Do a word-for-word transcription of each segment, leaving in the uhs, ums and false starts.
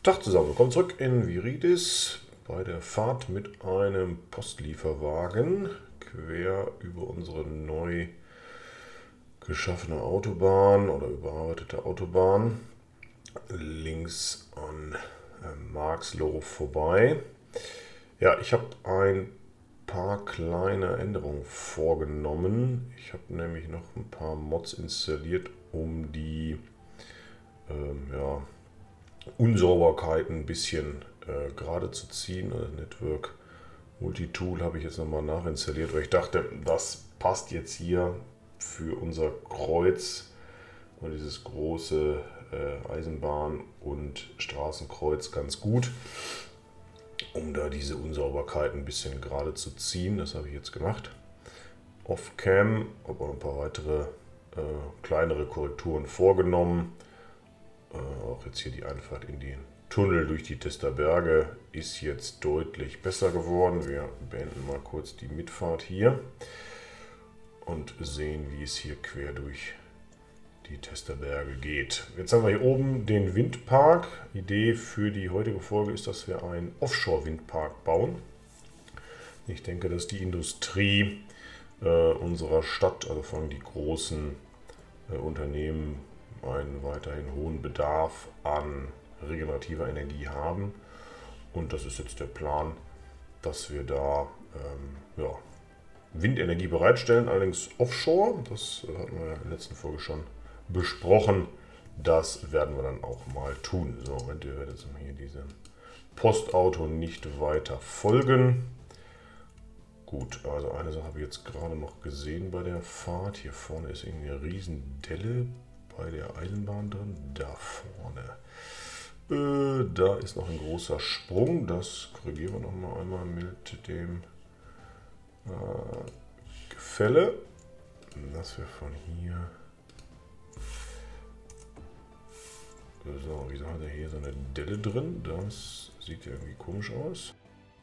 Tag zusammen, willkommen zurück in Viridis bei der Fahrt mit einem Postlieferwagen quer über unsere neu geschaffene Autobahn oder überarbeitete Autobahn links an Marxloh vorbei. Ja, ich habe ein paar kleine Änderungen vorgenommen. Ich habe nämlich noch ein paar Mods installiert, um die ähm, ja, Unsauberkeiten ein bisschen äh, gerade zu ziehen. Also Network Multitool habe ich jetzt nochmal nachinstalliert, weil ich dachte, das passt jetzt hier für unser Kreuz und dieses große äh, Eisenbahn- und Straßenkreuz ganz gut, um da diese Unsauberkeiten ein bisschen gerade zu ziehen. Das habe ich jetzt gemacht. Off-Cam habe auch ein paar weitere äh, kleinere Korrekturen vorgenommen. Äh, auch jetzt hier die Einfahrt in den Tunnel durch die Testerberge ist jetzt deutlich besser geworden. Wir beenden mal kurz die Mitfahrt hier und sehen, wie es hier quer durch die Testerberge geht. Jetzt haben wir hier oben den Windpark. Idee für die heutige Folge ist, dass wir einen Offshore-Windpark bauen. Ich denke, dass die Industrie äh, unserer Stadt, also vor allem die großen äh, Unternehmen, einen weiterhin hohen Bedarf an regenerativer Energie haben. Und das ist jetzt der Plan, dass wir da ähm, ja, Windenergie bereitstellen, allerdings offshore. Das hatten wir in der letzten Folge schon besprochen. Das werden wir dann auch mal tun. So, Moment, ihr werdet hier diesem Postauto nicht weiter folgen. Gut, also eine Sache habe ich jetzt gerade noch gesehen bei der Fahrt. Hier vorne ist irgendwie eine riesen Delle bei der Eisenbahn drin. Da vorne. Äh, da ist noch ein großer Sprung. Das korrigieren wir noch mal einmal mit dem äh, Gefälle. Dass wir von hier... So, wieso hat er hier so eine Delle drin? Das sieht ja irgendwie komisch aus.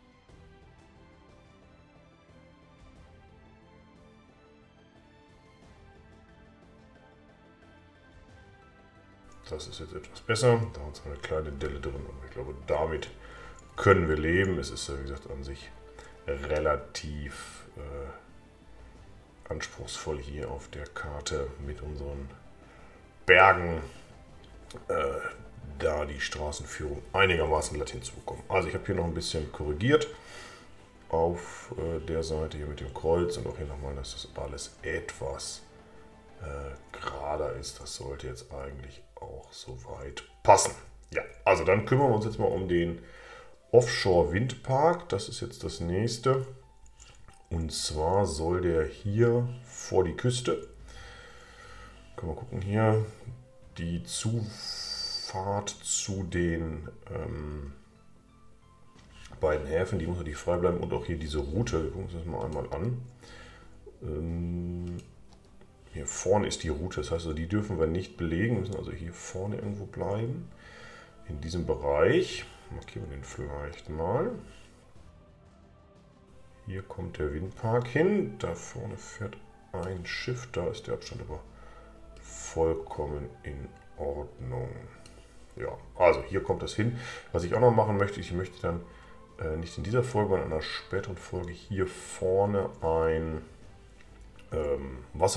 Das ist jetzt etwas besser. Da hat es eine kleine Delle drin, aber ich glaube, damit können wir leben. Es ist ja, wie gesagt, an sich relativ äh, anspruchsvoll hier auf der Karte mit unseren Bergen, äh, da die Straßenführung einigermaßen glatt hinzubekommen. Also ich habe hier noch ein bisschen korrigiert auf äh, der Seite hier mit dem Kreuz und auch hier nochmal, dass das alles etwas äh, gerader ist. Das sollte jetzt eigentlich auch soweit passen. Ja, also dann kümmern wir uns jetzt mal um den Offshore-Windpark. Das ist jetzt das nächste. Und zwar soll der hier vor die Küste. Können wir gucken hier. Die Zufahrt zu den ähm, beiden Häfen, die muss natürlich frei bleiben. Und auch hier diese Route. Wir gucken uns das mal einmal an. Ähm, Hier vorne ist die Route, das heißt, also die dürfen wir nicht belegen, müssen also hier vorne irgendwo bleiben. In diesem Bereich, markieren wir den vielleicht mal. Hier kommt der Windpark hin, da vorne fährt ein Schiff, da ist der Abstand aber vollkommen in Ordnung. Ja, also hier kommt das hin. Was ich auch noch machen möchte, ich möchte dann äh, nicht in dieser Folge, sondern in einer späteren Folge hier vorne ein Ähm,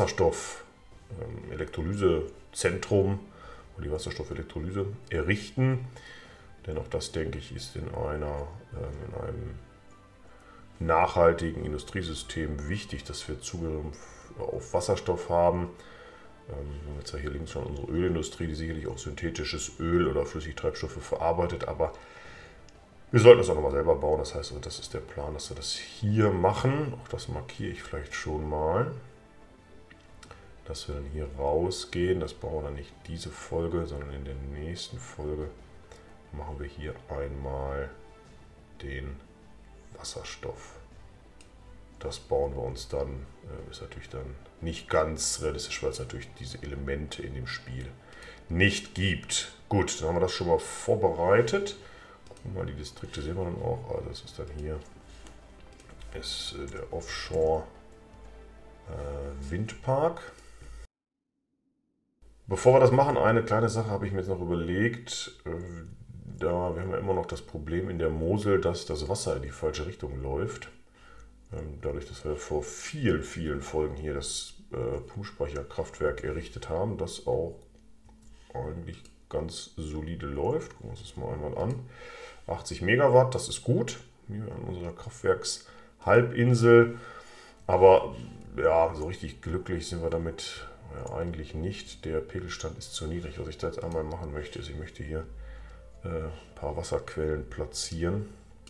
Wasserstoff-Elektrolysezentrum ähm, und die Wasserstoffelektrolyse errichten. Denn auch das, denke ich, ist in, einer, ähm, in einem nachhaltigen Industriesystem wichtig, dass wir Zugriff auf Wasserstoff haben. Ähm, wir haben jetzt ja hier links schon unsere Ölindustrie, die sicherlich auch synthetisches Öl oder Flüssigtreibstoffe verarbeitet, aber wir sollten das auch nochmal selber bauen. Das heißt, also, das ist der Plan, dass wir das hier machen. Auch das markiere ich vielleicht schon mal. Dass wir dann hier rausgehen. Das bauen wir dann nicht diese Folge, sondern in der nächsten Folge machen wir hier einmal den Wasserstoff. Das bauen wir uns dann. Ist natürlich dann nicht ganz realistisch, weil es natürlich diese Elemente in dem Spiel nicht gibt. Gut, dann haben wir das schon mal vorbereitet. Mal die Distrikte sehen wir dann auch. Also das ist dann hier ist der Offshore äh, Windpark. Bevor wir das machen, eine kleine Sache habe ich mir jetzt noch überlegt. da wir haben ja immer noch das Problem in der Mosel, dass das Wasser in die falsche Richtung läuft. Ähm, dadurch, dass wir vor vielen, vielen Folgen hier das äh, Pumpspeicherkraftwerk errichtet haben, das auch eigentlich ganz solide läuft. Gucken wir uns das mal einmal an. achtzig Megawatt, das ist gut. Hier an unserer Kraftwerkshalbinsel. Aber ja, so richtig glücklich sind wir damit ja, eigentlich nicht. Der Pegelstand ist zu niedrig. Was ich da jetzt einmal machen möchte, ist, ich möchte hier äh, ein paar Wasserquellen platzieren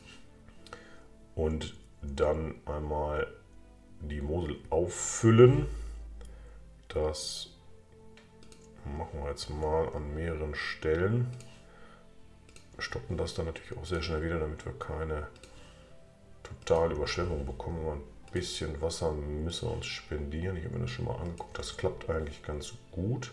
und dann einmal die Mosel auffüllen. Das machen wir jetzt mal an mehreren Stellen. Stoppen das dann natürlich auch sehr schnell wieder, damit wir keine totale Überschwemmung bekommen. Ein bisschen Wasser müssen wir uns spendieren. Ich habe mir das schon mal angeguckt. Das klappt eigentlich ganz gut.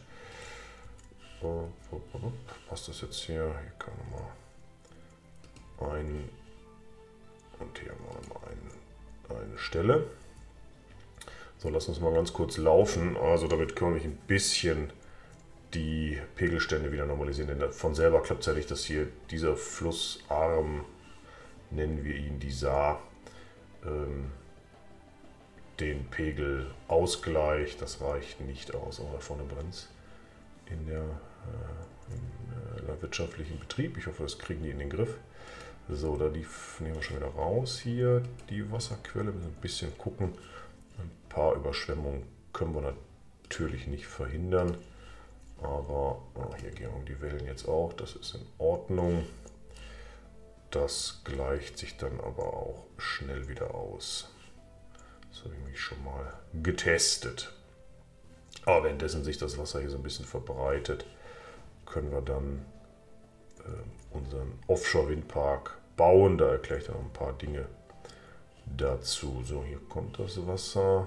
Passt das jetzt hier? Hier kann man mal ein und hier mal ein, eine Stelle. So, lass uns mal ganz kurz laufen. Also damit können wir ein bisschen die Pegelstände wieder normalisieren, denn von selber klappt es ja nicht, dass hier dieser Flussarm, nennen wir ihn die Saar, ähm, den Pegel ausgleicht. Das reicht nicht aus. Oh, da vorne brennt es in der äh, im, äh, landwirtschaftlichen Betrieb. Ich hoffe, das kriegen die in den Griff. So, da die nehmen wir schon wieder raus hier, die Wasserquelle. Wir müssen ein bisschen gucken. Ein paar Überschwemmungen können wir natürlich nicht verhindern. Aber oh, hier gehen die Wellen jetzt auch, das ist in Ordnung. Das gleicht sich dann aber auch schnell wieder aus. Das habe ich mich schon mal getestet. Aber währenddessen sich das Wasser hier so ein bisschen verbreitet, können wir dann äh, unseren Offshore-Windpark bauen. Da erkläre ich dann noch ein paar Dinge dazu. So, hier kommt das Wasser.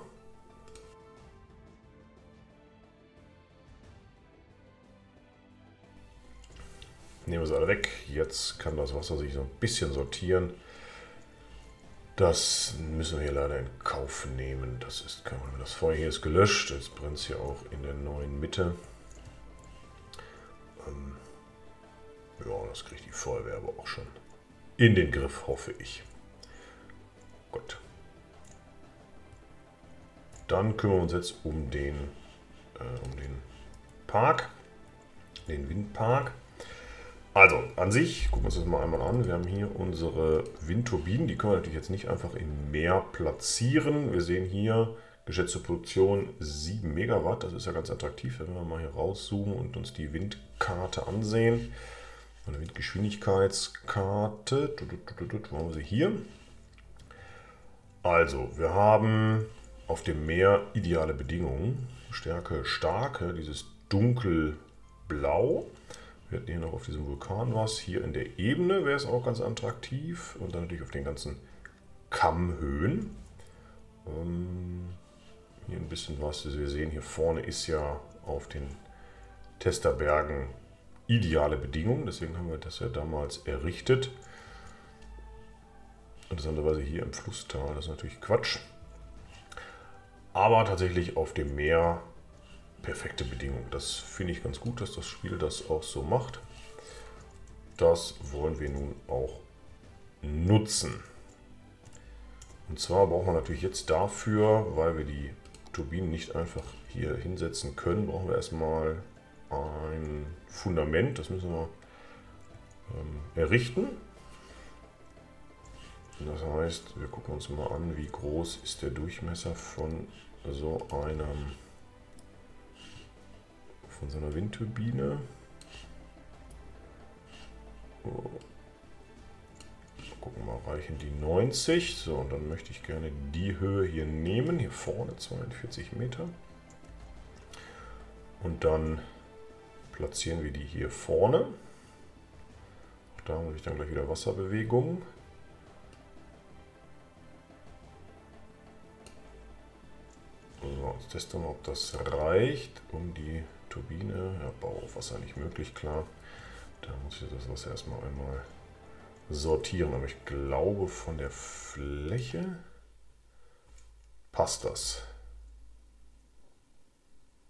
Nehmen wir sie alle weg. Jetzt kann das Wasser sich so ein bisschen sortieren. Das müssen wir hier leider in Kauf nehmen. Das ist kein Problem. Das Feuer hier ist gelöscht. Jetzt brennt es hier auch in der neuen Mitte. Ähm, ja, das kriegt die Feuerwehr aber auch schon in den Griff, hoffe ich. Gut. Dann kümmern wir uns jetzt um den, äh, um den Park, den Windpark. Also, an sich, gucken wir uns das mal einmal an. Wir haben hier unsere Windturbinen. Die können wir natürlich jetzt nicht einfach im Meer platzieren. Wir sehen hier geschätzte Produktion sieben Megawatt. Das ist ja ganz attraktiv. Wenn wir mal hier rauszoomen und uns die Windkarte ansehen. Eine Windgeschwindigkeitskarte. Wo haben wir sie hier? Also, wir haben auf dem Meer ideale Bedingungen. Stärke starke, dieses dunkelblau. Wir hatten hier noch auf diesem Vulkan was. Hier in der Ebene wäre es auch ganz attraktiv. Und dann natürlich auf den ganzen Kammhöhen. Ähm, hier ein bisschen was. Also wir sehen, hier vorne ist ja auf den Testerbergen ideale Bedingungen. Deswegen haben wir das ja damals errichtet. Interessanterweise hier im Flusstal. Das ist natürlich Quatsch. Aber tatsächlich auf dem Meer perfekte Bedingungen. Das finde ich ganz gut, dass das Spiel das auch so macht. Das wollen wir nun auch nutzen. Und zwar brauchen wir natürlich jetzt dafür, weil wir die Turbinen nicht einfach hier hinsetzen können, brauchen wir erstmal ein Fundament. Das müssen wir ähm, errichten. Das heißt, wir gucken uns mal an, wie groß ist der Durchmesser von so einem von so einer Windturbine. So. Gucken wir mal, reichen die neunzig. So, und dann möchte ich gerne die Höhe hier nehmen. Hier vorne zweiundvierzig Meter. Und dann platzieren wir die hier vorne. Auch da haben wir dann gleich wieder Wasserbewegungen. So, jetzt testen wir, ob das reicht, um die Turbine, ja, Bau auf Wasser nicht möglich, klar. Da muss ich das Wasser erstmal einmal sortieren. Aber ich glaube, von der Fläche passt das.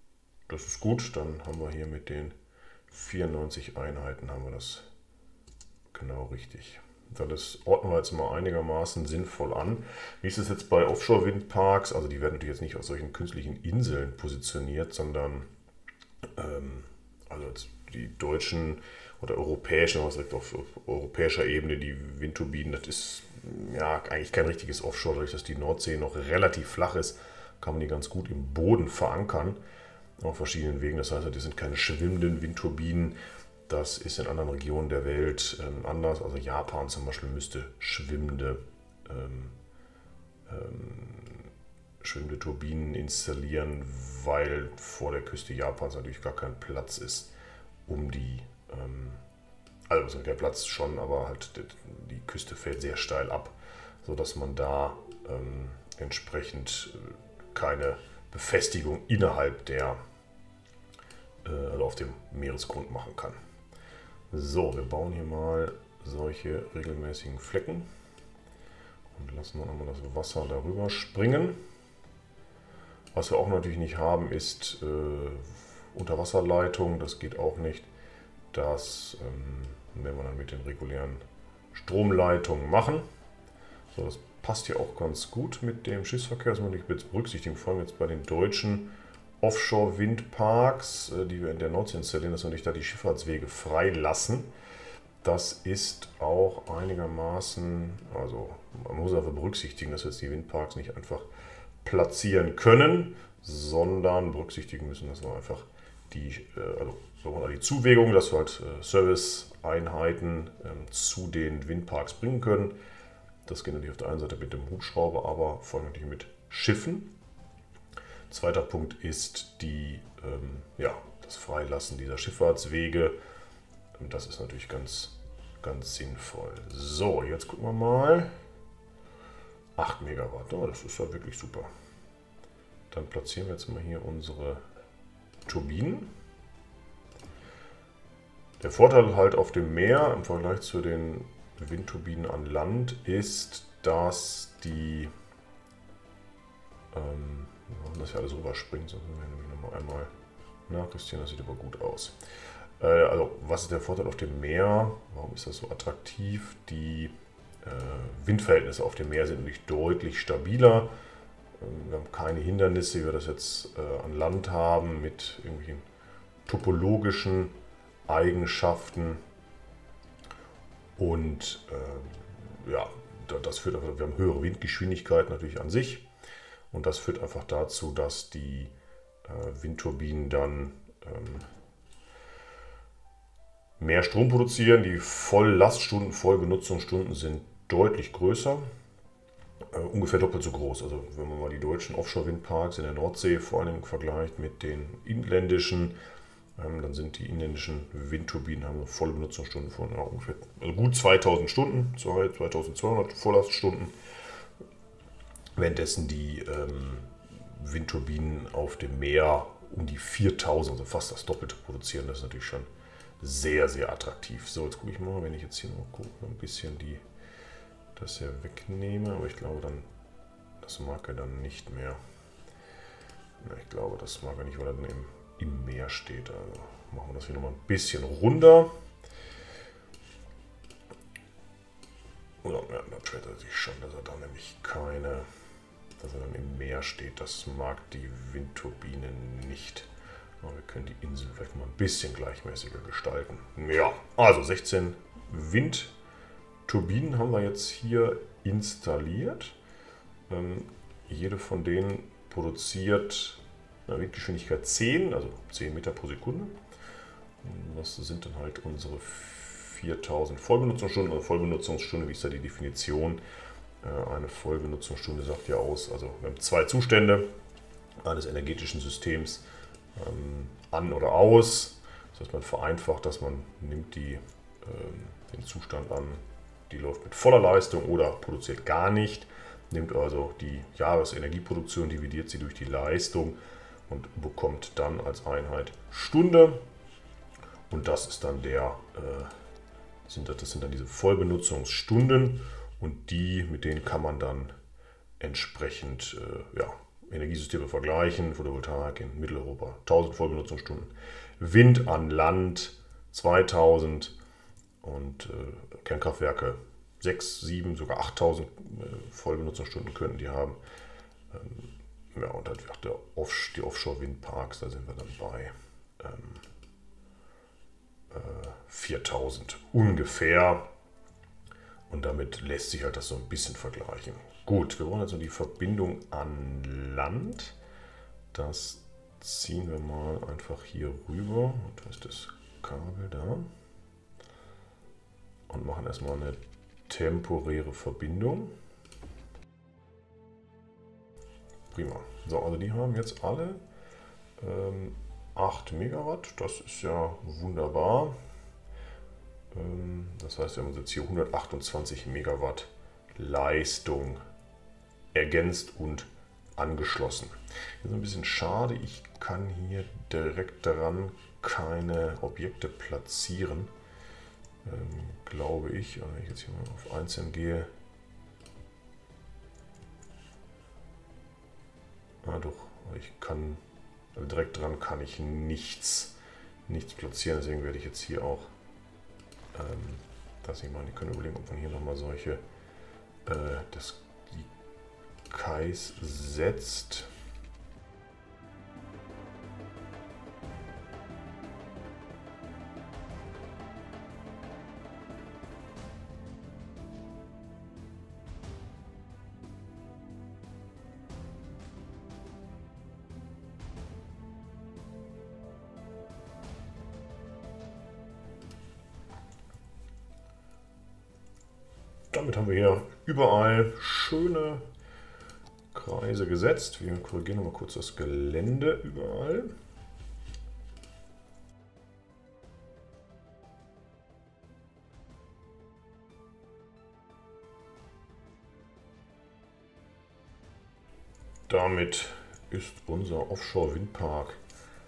Das ist gut, dann haben wir hier mit den vierundneunzig Einheiten haben wir das genau richtig. Das ordnen wir jetzt mal einigermaßen sinnvoll an. Wie ist es jetzt bei Offshore-Windparks? Also die werden natürlich jetzt nicht auf solchen künstlichen Inseln positioniert, sondern ähm, also jetzt die deutschen oder europäischen, was sagt auf europäischer Ebene, die Windturbinen, das ist ja eigentlich kein richtiges Offshore, dadurch, dass die Nordsee noch relativ flach ist, kann man die ganz gut im Boden verankern, auf verschiedenen Wegen. Das heißt, das sind keine schwimmenden Windturbinen. Das ist in anderen Regionen der Welt ähm, anders. Also Japan zum Beispiel müsste schwimmende, ähm, ähm, schwimmende Turbinen installieren, weil vor der Küste Japans natürlich gar kein Platz ist, um die, ähm, also der Platz schon, aber halt die Küste fällt sehr steil ab, sodass man da ähm, entsprechend keine Befestigung innerhalb der, äh, also auf dem Meeresgrund machen kann. So, wir bauen hier mal solche regelmäßigen Flecken und lassen dann einmal das Wasser darüber springen. Was wir auch natürlich nicht haben, ist äh, Unterwasserleitung, das geht auch nicht. Das ähm, werden wir dann mit den regulären Stromleitungen machen. So, das passt hier auch ganz gut mit dem Schiffsverkehr, das muss man nicht berücksichtigen, vor allem jetzt bei den deutschen Offshore-Windparks, die wir in der Nordsee installieren, dass wir nicht da die Schifffahrtswege freilassen. Das ist auch einigermaßen, also man muss einfach berücksichtigen, dass wir jetzt die Windparks nicht einfach platzieren können, sondern berücksichtigen müssen, dass wir einfach die, also die Zuwägung, dass wir halt Serviceeinheiten zu den Windparks bringen können. Das geht natürlich auf der einen Seite mit dem Hubschrauber, aber vor allem natürlich mit Schiffen. Zweiter Punkt ist die, ähm, ja, das Freilassen dieser Schifffahrtswege. Das ist natürlich ganz, ganz sinnvoll. So, jetzt gucken wir mal. acht Megawatt, oh, das ist ja wirklich super. Dann platzieren wir jetzt mal hier unsere Turbinen. Der Vorteil halt auf dem Meer im Vergleich zu den Windturbinen an Land ist, dass die ähm, wir machen das ja alles rüberspringen, sonst werden wir nämlich nochmal einmal nachjustieren, das sieht aber gut aus. Äh, also, was ist der Vorteil auf dem Meer? Warum ist das so attraktiv? Die äh, Windverhältnisse auf dem Meer sind nämlich deutlich stabiler. Ähm, wir haben keine Hindernisse, wie wir das jetzt äh, an Land haben, mit irgendwelchen topologischen Eigenschaften. Und äh, ja, das führt einfach, wir haben höhere Windgeschwindigkeit natürlich an sich. Und das führt einfach dazu, dass die äh, Windturbinen dann ähm, mehr Strom produzieren. Die Volllaststunden, Vollbenutzungsstunden sind deutlich größer, äh, ungefähr doppelt so groß. Also wenn man mal die deutschen Offshore-Windparks in der Nordsee vor allem vergleicht mit den inländischen, ähm, dann sind die inländischen Windturbinen haben eine volle Benutzungsstunden von ja, ungefähr also gut zweitausend Stunden, zweitausendzweihundert Volllaststunden. Währenddessen die ähm, Windturbinen auf dem Meer um die viertausend, also fast das Doppelte produzieren. Das ist natürlich schon sehr, sehr attraktiv. So, jetzt gucke ich mal, wenn ich jetzt hier noch gucke, ein bisschen die, das hier wegnehme. Aber ich glaube dann, das mag er dann nicht mehr. Na, ich glaube, das mag er nicht, weil er dann im, im Meer steht. Also machen wir das hier nochmal ein bisschen runder. Oder, ja, da trifft er sich schon, dass er da nämlich keine... dass er dann im Meer steht. Das mag die Windturbine nicht. Aber wir können die Insel vielleicht mal ein bisschen gleichmäßiger gestalten. Ja, also sechzehn Windturbinen haben wir jetzt hier installiert. Ähm, jede von denen produziert eine Windgeschwindigkeit zehn, also zehn Meter pro Sekunde. Das sind dann halt unsere viertausend Vollbenutzungsstunden. Also Vollbenutzungsstunde, wie ist da die Definition? Eine Vollbenutzungsstunde sagt ja aus, also wir haben zwei Zustände eines energetischen Systems, ähm, an oder aus. Das heißt, man vereinfacht, dass man nimmt die, ähm, den Zustand an, die läuft mit voller Leistung oder produziert gar nicht, nimmt also die Jahresenergieproduktion, dividiert sie durch die Leistung und bekommt dann als Einheit Stunde. Und das ist dann der, äh, sind, das sind dann diese Vollbenutzungsstunden. Und die, mit denen kann man dann entsprechend äh, ja, Energiesysteme vergleichen. Photovoltaik in Mitteleuropa tausend Vollbenutzungsstunden, Wind an Land zweitausend Und äh, Kernkraftwerke sechs, sieben, sogar achttausend äh, Vollbenutzerstunden könnten die haben. Ähm, ja, und dann der Off die Offshore-Windparks, da sind wir dann bei ähm, äh, viertausend ungefähr. Und damit lässt sich halt das so ein bisschen vergleichen. Gut, wir wollen also die Verbindung an Land. Das ziehen wir mal einfach hier rüber. Und da ist das Kabel da. Und machen erstmal eine temporäre Verbindung. Prima. So, also die haben jetzt alle ähm, acht Megawatt. Das ist ja wunderbar. Ähm, das heißt, wir haben uns jetzt hier hundertachtundzwanzig Megawatt Leistung ergänzt und angeschlossen. Das ist ein bisschen schade. Ich kann hier direkt daran keine Objekte platzieren. Ähm, glaube ich. Wenn ich jetzt hier mal auf einzeln gehe. Ah doch, ich kann also direkt dran kann ich nichts, nichts platzieren. Deswegen werde ich jetzt hier auch, ähm, dass ich mal, die können überlegen, ob man hier nochmal solche, äh, das, die Kais setzt. Damit haben wir hier überall schöne Kreise gesetzt. Wir korrigieren noch mal kurz das Gelände überall. Damit ist unser Offshore-Windpark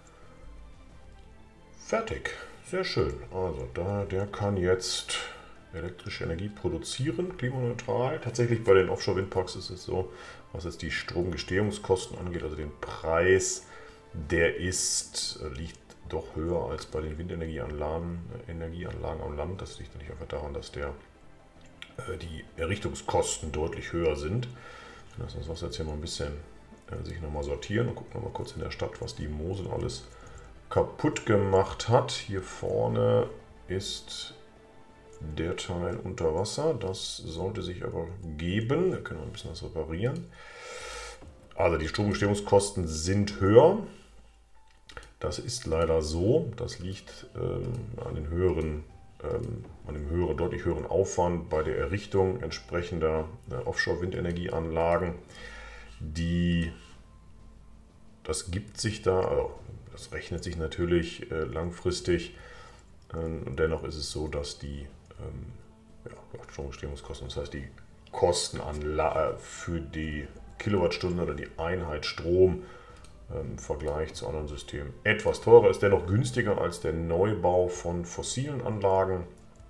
fertig. Sehr schön. Also da, der kann jetzt elektrische Energie produzieren, klimaneutral. Tatsächlich bei den Offshore-Windparks ist es so, was jetzt die Stromgestehungskosten angeht, also den Preis, der ist, liegt doch höher als bei den Windenergieanlagen Energieanlagen am Land. Das liegt natürlich einfach daran, dass der, äh, die Errichtungskosten deutlich höher sind. Lass uns das jetzt hier mal ein bisschen äh, sich nochmal sortieren und gucken nochmal kurz in der Stadt, was die Mosel alles kaputt gemacht hat. Hier vorne ist der Teil unter Wasser. Das sollte sich aber geben. Da können wir ein bisschen was reparieren. Also die Stromgestehungskosten sind höher. Das ist leider so. Das liegt ähm, an den höheren, ähm, an dem höheren, deutlich höheren Aufwand bei der Errichtung entsprechender äh, Offshore-Windenergieanlagen. Die, das gibt sich da, also das rechnet sich natürlich äh, langfristig. Ähm, dennoch ist es so, dass die ähm, ja, Stromgestehungskosten, das heißt die Kosten an, für die Kilowattstunde oder die Einheit Strom im Vergleich zu anderen Systemen etwas teurer ist, dennoch günstiger als der Neubau von fossilen Anlagen.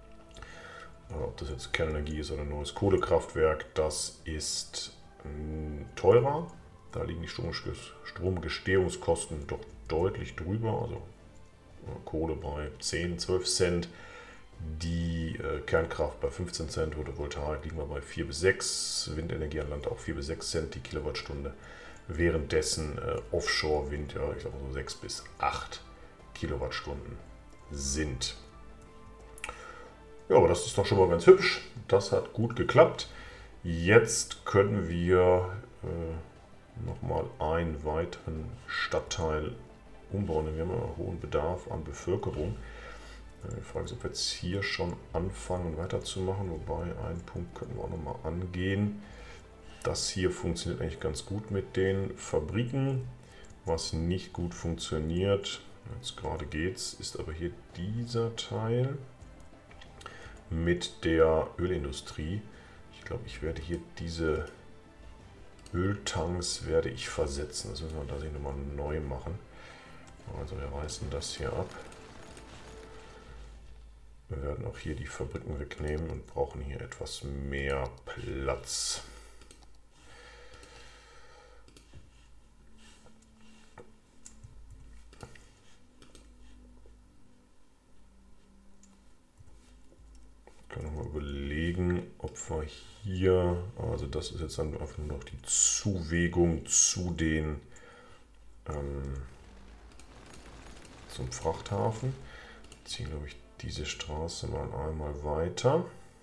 Ob das jetzt Kernenergie ist oder ein neues Kohlekraftwerk, das ist teurer. Da liegen die Stromgestehungskosten doch deutlich drüber, also Kohle bei zehn, zwölf Cent, die äh, Kernkraft bei fünfzehn Cent, Photovoltaik liegen wir bei vier bis sechs, Windenergie an Land auch vier bis sechs Cent die Kilowattstunde, währenddessen äh, Offshore-Wind, ja, ich sag mal so sechs bis acht Kilowattstunden sind. Ja, aber das ist doch schon mal ganz hübsch, das hat gut geklappt. Jetzt können wir äh, nochmal einen weiteren Stadtteil umbauen, denn wir haben einen hohen Bedarf an Bevölkerung. Die Frage ist, ob wir jetzt hier schon anfangen weiterzumachen, wobei einen Punkt könnten wir auch nochmal angehen. Das hier funktioniert eigentlich ganz gut mit den Fabriken. Was nicht gut funktioniert, jetzt gerade geht's, ist aber hier dieser Teil mit der Ölindustrie. Ich glaube, ich werde hier diese Öltanks werde ich versetzen. Das müssen wir tatsächlich nochmal neu machen. Also wir reißen das hier ab. Wir werden auch hier die Fabriken wegnehmen und brauchen hier etwas mehr Platz. kann noch mal überlegen, ob wir hier, also das ist jetzt dann einfach nur noch die Zuwegung zu den ähm, zum Frachthafen. Wir ziehen, glaube ich, diese Straße mal einmal weiter.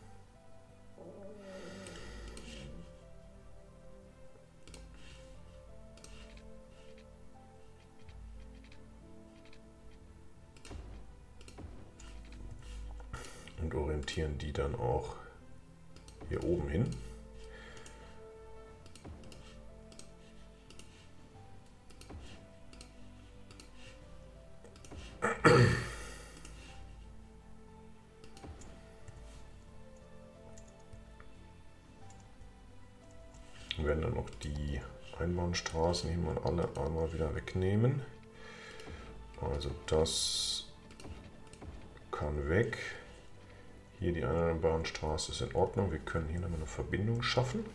Und orientieren die dann auch hier oben hin. Wir werden dann noch die Einbahnstraßen hier mal alle einmal wieder wegnehmen. Also das kann weg. Hier die Einbahnstraße ist in Ordnung. Wir können hier nochmal eine Verbindung schaffen.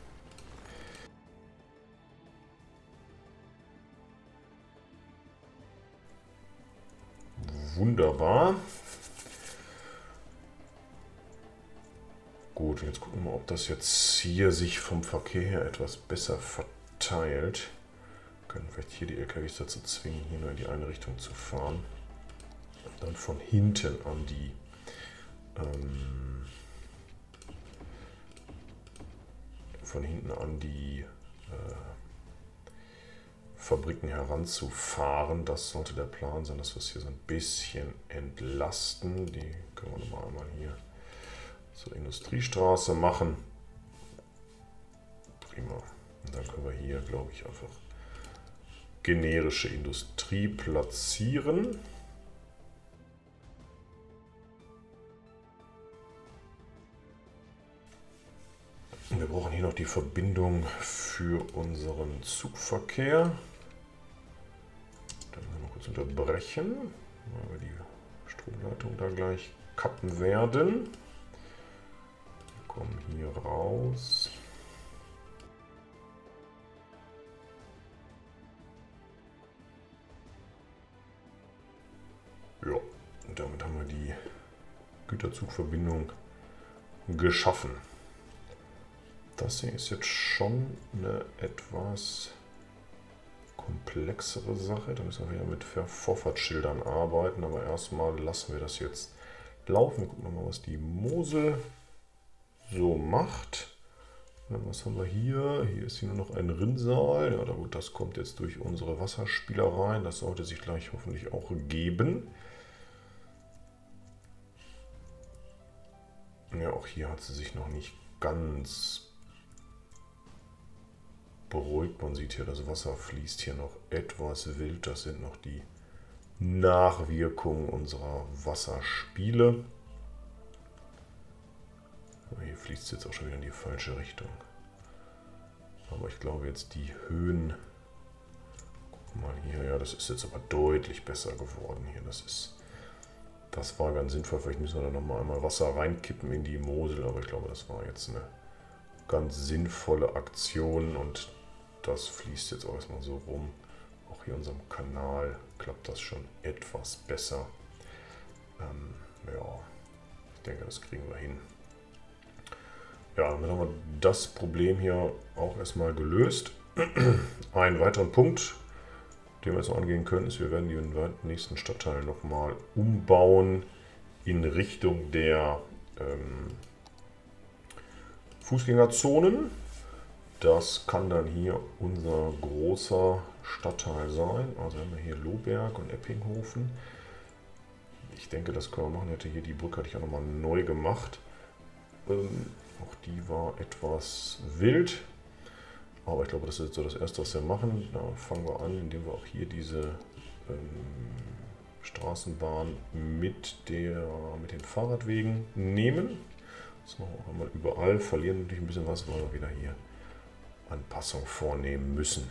Wunderbar. Gut, jetzt gucken wir mal, ob das jetzt hier sich vom Verkehr her etwas besser verteilt. Wir können vielleicht hier die L K Ws dazu zwingen, hier nur in die eine Richtung zu fahren. Und dann von hinten an die ähm, von hinten an die äh, Fabriken heranzufahren. Das sollte der Plan sein, dass wir es hier so ein bisschen entlasten. Die können wir nochmal einmal hier zur Industriestraße machen. Prima. Und dann können wir hier, glaube ich, einfach generische Industrie platzieren. Wir brauchen hier noch die Verbindung für unseren Zugverkehr. Dann mal kurz unterbrechen, weil wir die Stromleitung da gleich kappen werden. Wir kommen hier raus. Ja, und damit haben wir die Güterzugverbindung geschaffen. Das hier ist jetzt schon eine etwas komplexere Sache. Da müssen wir wieder mit Vorfahrtsschildern arbeiten. Aber erstmal lassen wir das jetzt laufen. Wir gucken nochmal, was die Mosel so macht. Und was haben wir hier? Hier ist hier nur noch ein Rinnsal. Ja, gut, das kommt jetzt durch unsere Wasserspielereien. Das sollte sich gleich hoffentlich auch geben. Ja, auch hier hat sie sich noch nicht ganz beruhigt. Man sieht hier, das Wasser fließt hier noch etwas wild. Das sind noch die Nachwirkungen unserer Wasserspiele. Hier fließt es jetzt auch schon wieder in die falsche Richtung. Aber ich glaube jetzt die Höhen... Guck mal hier, ja, das ist jetzt aber deutlich besser geworden hier. Das ist... Das war ganz sinnvoll. Vielleicht müssen wir da nochmal einmal Wasser reinkippen in die Mosel. Aber ich glaube, das war jetzt eine ganz sinnvolle Aktion. Und das fließt jetzt auch erstmal so rum. Auch hier in unserem Kanal klappt das schon etwas besser. Ähm, ja, ich denke, das kriegen wir hin. Ja, dann haben wir das Problem hier auch erstmal gelöst. Einen weiteren Punkt, den wir jetzt noch angehen können, ist, wir werden den nächsten Stadtteil nochmal umbauen in Richtung der ähm, Fußgängerzonen. Das kann dann hier unser großer Stadtteil sein. Also haben wir hier Lohberg und Eppinghofen. Ich denke, das können wir machen. Ich hatte hier die Brücke hatte ich auch nochmal neu gemacht. Ähm, auch die war etwas wild. Aber ich glaube, das ist jetzt so das Erste, was wir machen. Da fangen wir an, indem wir auch hier diese ähm, Straßenbahn mit, der, mit den Fahrradwegen nehmen. Das machen wir auch einmal überall. Verlieren natürlich ein bisschen was, weil wir wieder hier Anpassung vornehmen müssen.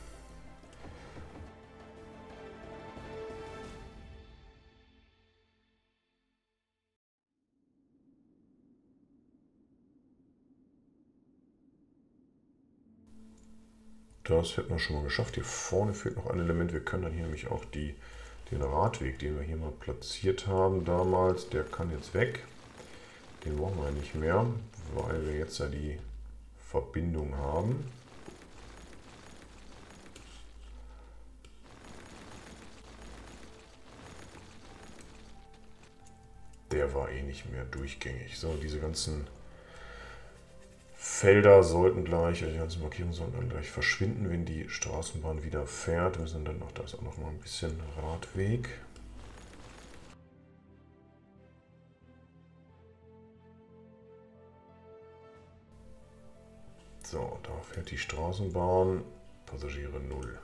Das hätten wir schon mal geschafft. Hier vorne fehlt noch ein Element. Wir können dann hier nämlich auch die, den Radweg, den wir hier mal platziert haben damals, der kann jetzt weg. Den brauchen wir nicht mehr, weil wir jetzt ja die Verbindung haben. Der war eh nicht mehr durchgängig. So, diese ganzen Felder sollten gleich, die ganzen Markierungen sollten dann gleich verschwinden, wenn die Straßenbahn wieder fährt. Wir sind dann noch, da ist auch noch mal ein bisschen Radweg. So, da fährt die Straßenbahn, Passagiere null.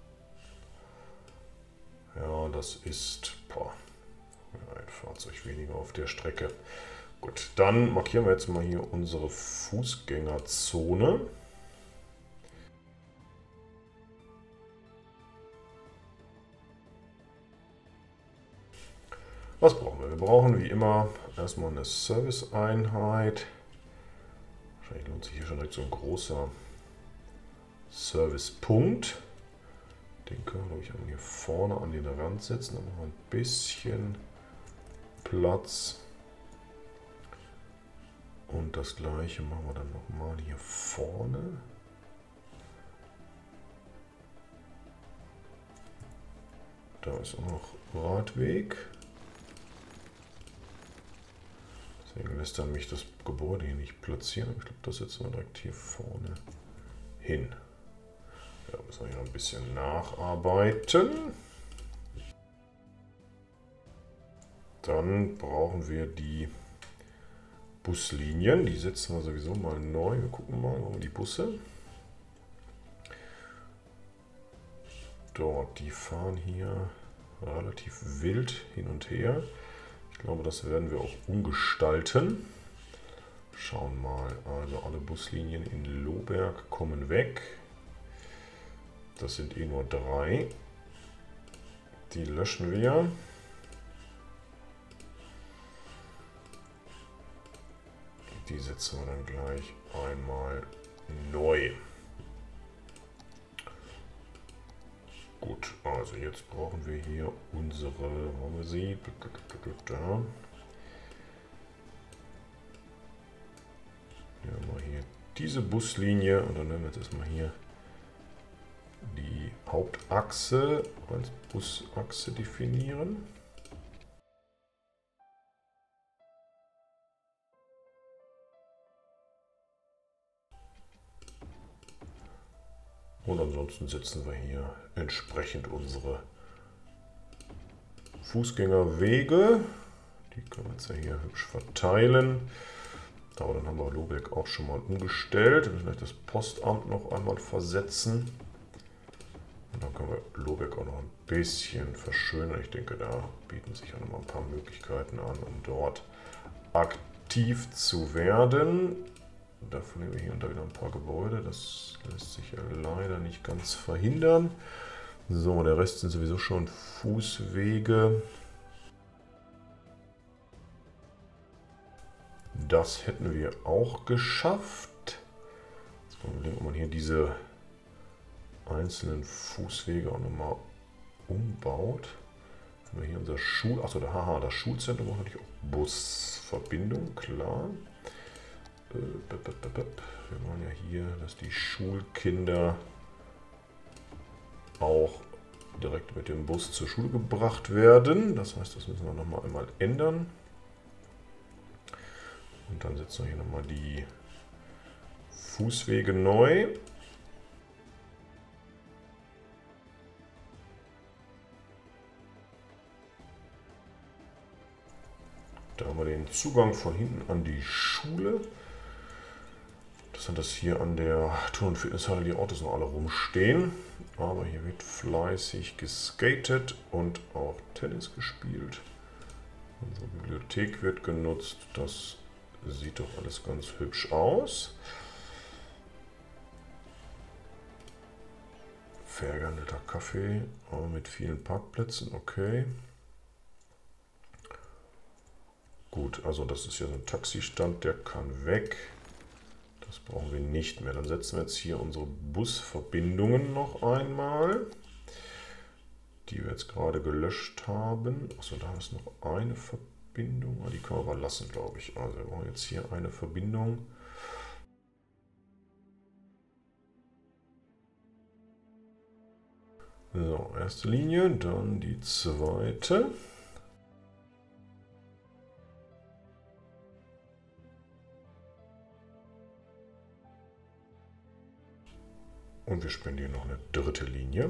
Ja, das ist boah, ein Fahrzeug weniger auf der Strecke. Gut, dann markieren wir jetzt mal hier unsere Fußgängerzone. Was brauchen wir? Wir brauchen wie immer erstmal eine Serviceeinheit. Wahrscheinlich lohnt sich hier schon direkt so ein großer Servicepunkt. Den können wir, glaube ich, hier vorne an den Rand setzen. Dann machen wir ein bisschen Platz. Und das gleiche machen wir dann nochmal hier vorne. Da ist auch noch Radweg. Deswegen lässt er mich das Gebäude hier nicht platzieren. Ich glaube, das setzen wir direkt hier vorne hin. Ja, müssen wir hier noch ein bisschen nacharbeiten. Dann brauchen wir die Buslinien. Die setzen wir sowieso mal neu. Wir gucken mal, wo wir die Busse. Dort, die fahren hier relativ wild hin und her. Ich glaube, das werden wir auch umgestalten. Schauen mal. Also alle Buslinien in Lohberg kommen weg. Das sind eh nur drei. Die löschen wir. Die setzen wir dann gleich einmal neu. Gut, also jetzt brauchen wir hier unsere, wo haben wir sie? Da. Hier haben wir hier diese Buslinie und dann nehmen wir jetzt erstmal hier die Hauptachse als Busachse definieren. Und ansonsten setzen wir hier entsprechend unsere Fußgängerwege. Die können wir jetzt ja hier hübsch verteilen. Aber dann haben wir Lohberg auch schon mal umgestellt. Wir müssen gleich das Postamt noch einmal versetzen. Und dann können wir Lohberg auch noch ein bisschen verschönern. Ich denke, da bieten sich auch noch mal ein paar Möglichkeiten an, um dort aktiv zu werden. Da verlieren wir hier und da wieder ein paar Gebäude. Das lässt sich ja leider nicht ganz verhindern. So, der Rest sind sowieso schon Fußwege. Das hätten wir auch geschafft. Jetzt wollen wir überlegen, ob man hier diese einzelnen Fußwege auch nochmal umbaut. Wenn wir hier unser Schul... Achso, da, haha, das Schulzentrum braucht natürlich auch Busverbindung, klar. Wir wollen ja hier, dass die Schulkinder auch direkt mit dem Bus zur Schule gebracht werden. Das heißt, das müssen wir nochmal einmal ändern. Und dann setzen wir hier nochmal die Fußwege neu. Da haben wir den Zugang von hinten an die Schule. Interessant, dass hier an der Turn- und Fitnesshalle die Autos noch alle rumstehen. Aber hier wird fleißig geskatet und auch Tennis gespielt. Unsere Bibliothek wird genutzt. Das sieht doch alles ganz hübsch aus. Fair gehandelter Kaffee, aber mit vielen Parkplätzen, okay. Gut, also das ist ja so ein Taxistand, der kann weg. Das brauchen wir nicht mehr. Dann setzen wir jetzt hier unsere Busverbindungen noch einmal, die wir jetzt gerade gelöscht haben. Achso, da ist noch eine Verbindung. Verbindung, die kann man aber lassen, glaube ich. Also wir brauchen jetzt hier eine Verbindung. So, erste Linie, dann die zweite. Und wir spendieren noch eine dritte Linie.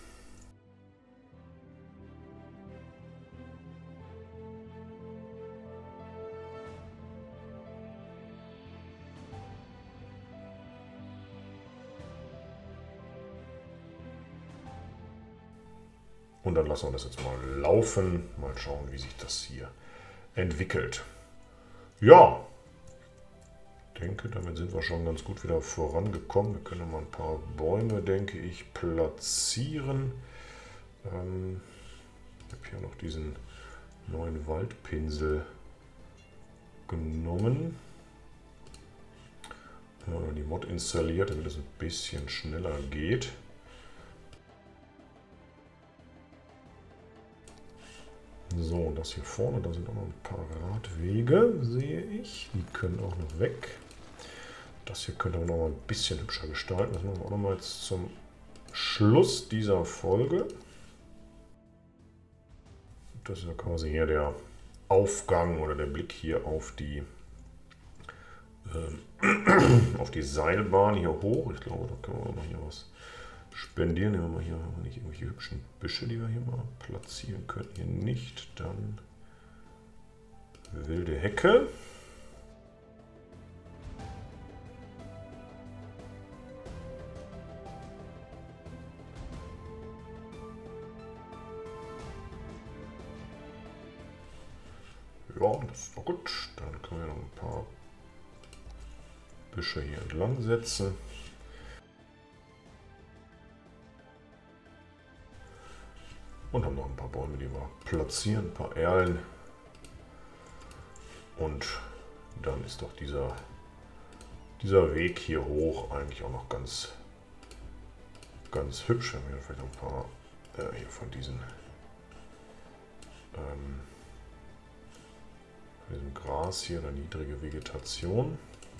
Und dann lassen wir das jetzt mal laufen. Mal schauen, wie sich das hier entwickelt. Ja, ich denke, damit sind wir schon ganz gut wieder vorangekommen. Wir können mal ein paar Bäume, denke ich, platzieren. Ähm, ich habe hier noch diesen neuen Waldpinsel genommen. Ja, die Mod installiert, damit es ein bisschen schneller geht. So, und das hier vorne, da sind auch noch ein paar Radwege, sehe ich. Die können auch noch weg. Das hier könnte man noch mal ein bisschen hübscher gestalten. Das machen wir auch noch mal jetzt zum Schluss dieser Folge. Das ist ja quasi hier der Aufgang oder der Blick hier auf die, äh, auf die Seilbahn hier hoch. Ich glaube, da können wir auch mal hier was spendieren. Nehmen wir mal hier nicht irgendwelche hübschen Büsche, die wir hier mal platzieren können. Hier nicht. Dann wilde Hecke. Ja, das ist doch gut. Dann können wir noch ein paar Büsche hier entlang setzen. Und haben noch ein paar Bäume, die wir platzieren, ein paar Erlen. Und dann ist doch dieser, dieser Weg hier hoch eigentlich auch noch ganz, ganz hübsch. Wir haben hier vielleicht noch ein paar äh, hier von diesen ähm, von diesem Gras hier, eine niedrige Vegetation.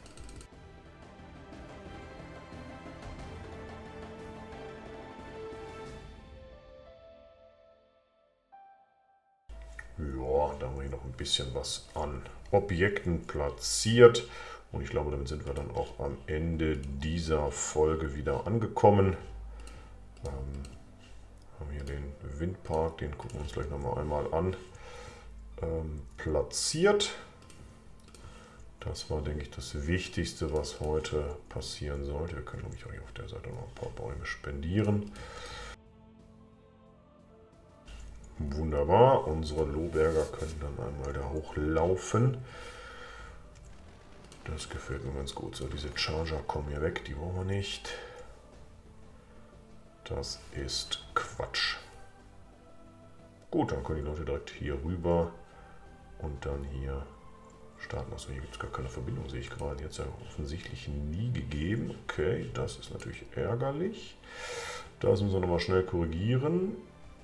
Ja, da haben wir hier noch ein bisschen was an Objekten platziert. Und ich glaube, damit sind wir dann auch am Ende dieser Folge wieder angekommen. Ähm, haben hier den Windpark, den gucken wir uns gleich noch mal einmal an. Ähm, platziert. Das war, denke ich, das Wichtigste, was heute passieren sollte. Wir können nämlich auch hier auf der Seite noch ein paar Bäume spendieren. Wunderbar, unsere Lohberger können dann einmal da hochlaufen. Das gefällt mir ganz gut. So, diese Charger kommen hier weg, die wollen wir nicht. Das ist Quatsch. Gut, dann können die Leute direkt hier rüber und dann hier starten. Achso, hier gibt es gar keine Verbindung, sehe ich gerade. Die hat es ja offensichtlich nie gegeben. Okay, das ist natürlich ärgerlich. Das müssen wir nochmal schnell korrigieren.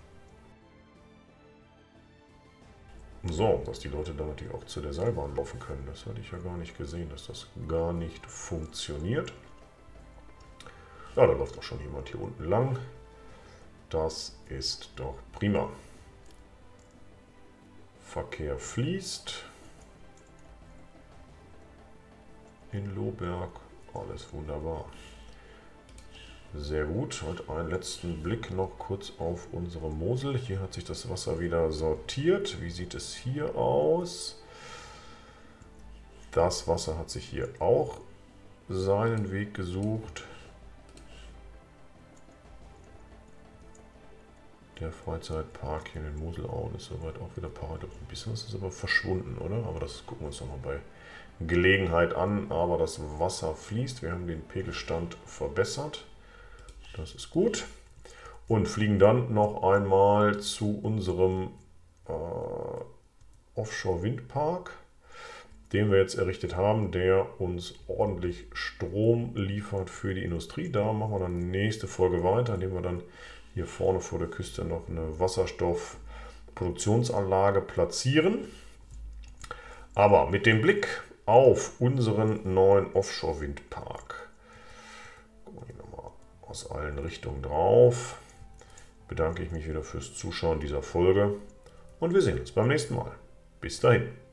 So, dass die Leute dann natürlich auch zu der Seilbahn laufen können. Das hatte ich ja gar nicht gesehen, dass das gar nicht funktioniert. Ja, da läuft auch schon jemand hier unten lang. Das ist doch prima. Verkehr fließt. In Lohberg. Alles wunderbar. Sehr gut. Und einen letzten Blick noch kurz auf unsere Mosel. Hier hat sich das Wasser wieder sortiert. Wie sieht es hier aus? Das Wasser hat sich hier auch seinen Weg gesucht. Der Freizeitpark hier in den Moselauen ist soweit auch wieder parat. Ein bisschen was ist aber verschwunden, oder? Aber das gucken wir uns nochmal bei Gelegenheit an. Aber das Wasser fließt. Wir haben den Pegelstand verbessert. Das ist gut. Und fliegen dann noch einmal zu unserem äh, Offshore-Windpark, den wir jetzt errichtet haben, der uns ordentlich Strom liefert für die Industrie. Da machen wir dann nächste Folge weiter, indem wir dann hier vorne vor der Küste noch eine Wasserstoffproduktionsanlage platzieren. Aber mit dem Blick auf unseren neuen Offshore-Windpark, gucken wir hier nochmal aus allen Richtungen drauf, bedanke ich mich wieder fürs Zuschauen dieser Folge und wir sehen uns beim nächsten Mal. Bis dahin.